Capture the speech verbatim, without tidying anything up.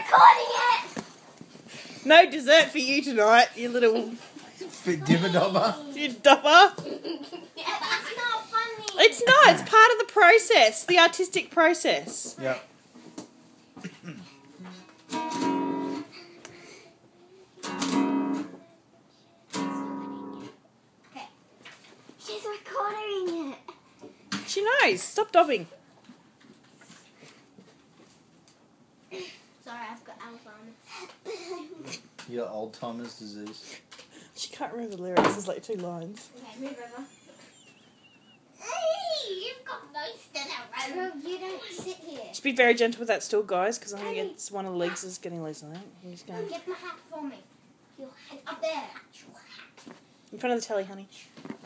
recording it! No dessert for you tonight, you little... Dibber dobber. You dopper. That's not funny. It's not, it's part of the process, the artistic process. Yep. Okay. She's recording it. She knows, stop dobbing. Sorry, I've got Alzheimer's. You got Alzheimer's disease. She can't remember the lyrics, there's like two lines. Okay, move over. Hey, you've got most of that road. You don't sit here. Just be very gentle with that stool, guys, because I think it's one of the legs is getting loose, I think. I'm just going Get my hat for me. Your hat up there. in front of the telly, honey.